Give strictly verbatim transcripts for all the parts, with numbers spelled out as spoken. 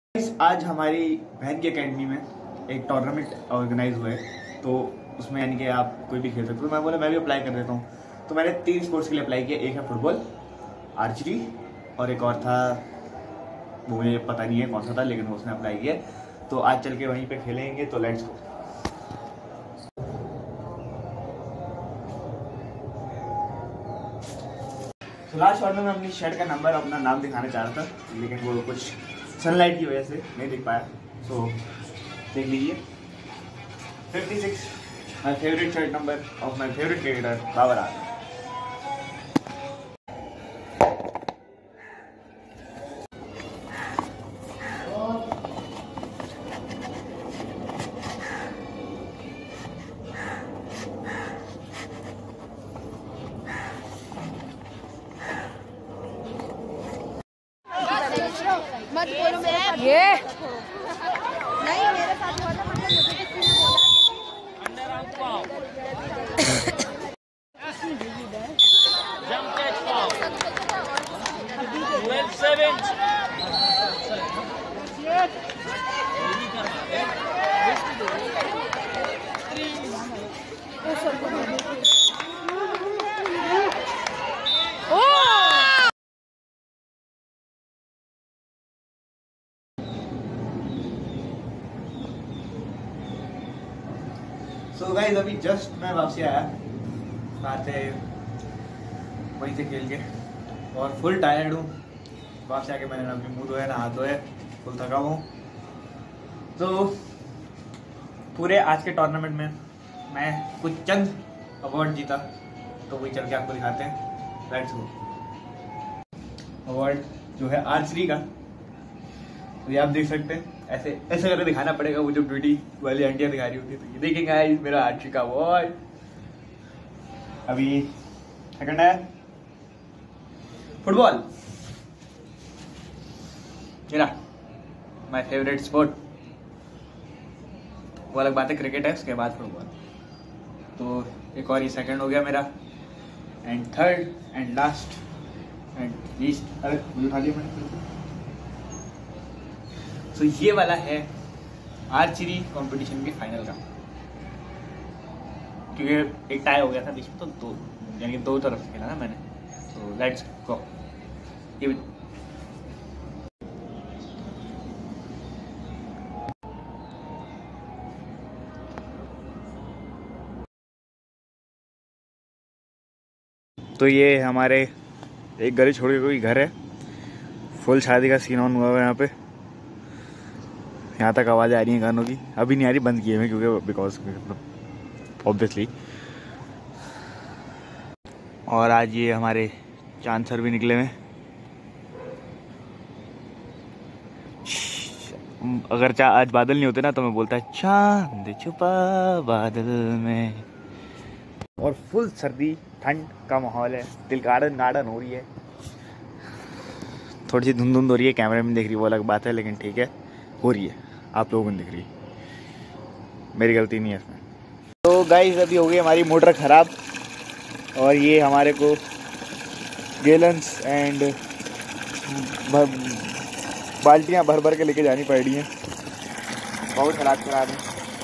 आज हमारी बहन की एकेडमी में एक टूर्नामेंट ऑर्गेनाइज हुआ है, तो उसमें यानी कि आप कोई भी खेल सकते हो। तो मैं बोला मैं भी अप्लाई कर देता हूँ। तो मैंने तीन स्पोर्ट्स के लिए अप्लाई किया। एक है फुटबॉल, आर्चरी और एक और था, वो मुझे पता नहीं है कौन सा था, लेकिन वो उसने अप्लाई किया। तो आज चल के वहीं पे खेलेंगे। तो लेट्स गो। तो लास्ट शॉट में मैं अपनी शर्ट का नंबर अपना नाम दिखाना चाह रहा था, लेकिन वो कुछ सनलाइट की वजह से नहीं दिख पाया। सो देख लीजिए, fifty six, my favourite shirt number of my favourite cricketer Babar Azam. मत बोलो मेरे साथ ये नहीं, मेरे साथ हुआ था, मतलब मुझे किसी ने बोला अंडर आउट पाव जंप कैच पाव twelve seven so so guys, अभी जस्ट मैं वापसी आया बाहर से, वहीं से खेल के, और फुल टायर्ड हूँ। वापसी आके मैंने अपने मुँह धोया, नहा धोया, फुल थका हूँ। तो पूरे आज के टूर्नामेंट में मैं कुछ चंद अवार्ड जीता, तो वही चल के आपको दिखाते हैं। Let's go. अवार्ड जो है आर्चरी का, तो ये आप देख सकते हैं। ऐसे ऐसे करके दिखाना पड़ेगा, वो जो ब्यूटी वाली आंटियां दिखा रही होती है। तो ये देखेंगे गाइस, मेरा आर्चरी का अवार्ड। अभी सेकंड है फुटबॉल, मेरा माय फेवरेट स्पोर्ट। वो अलग बात है, क्रिकेट है, उसके बाद फुटबॉल। तो एक और ये सेकंड हो गया मेरा, and third and last and least, अरे मुझे उठा दिया मैंने। तो ये वाला है आर्चरी कंपटीशन के फाइनल का, क्योंकि एक टाई हो गया था बीच में, तो दो यानी दो तरफ से खेला ना मैंने। तो लेट्स गो। ये तो ये हमारे एक गली छोड़ के कोई घर है, फुल शादी का सीन ऑन हुआ है यहाँ पे। यहाँ तक आवाज़ आ रही है गानों की, अभी नहीं आ रही, बंद किए हैं क्योंकि बिकॉज ऑब्वियसली। और आज ये हमारे चांद सर भी निकले हैं। अगर चा आज बादल नहीं होते ना, तो मैं बोलता है चांद छुपा बादल में। और फुल सर्दी ठंड का माहौल है, दिल गार्डन गार्डन हो रही है। थोड़ी सी धुंध धुंध हो रही है, कैमरे में देख रही है वो अलग बात है, लेकिन ठीक है, हो रही है। आप लोगों को दिख रही, मेरी गलती नहीं है इसमें। तो गाइस, अभी हो गई हमारी मोटर ख़राब, और ये हमारे को गैलन्स एंड बाल्टियाँ भर भर के लेके जानी पड़ रही हैं। बहुत खराब खराब है,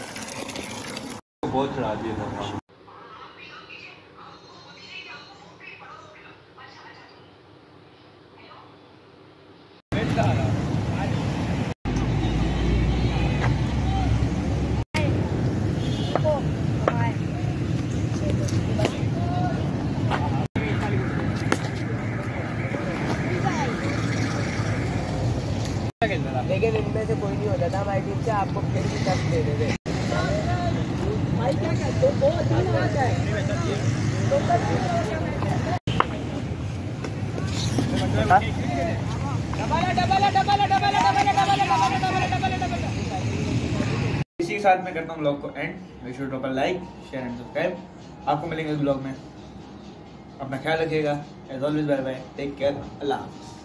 बहुत खराब है। लेकिन इनमें से कोई नहीं होता था हमारी टीम से, आपको फिर भी टच दे देते। भाई क्या कहते हो, बहुत अच्छा आता है। इसी के साथ मैं करता हूँ ब्लॉग को end. Make sure to drop a like, share and subscribe. आपको मिलेंगे इस ब्लॉग में, अपना ख्याल रखिएगा। As always bye bye, take care, अल्लाह हाफ़िज़।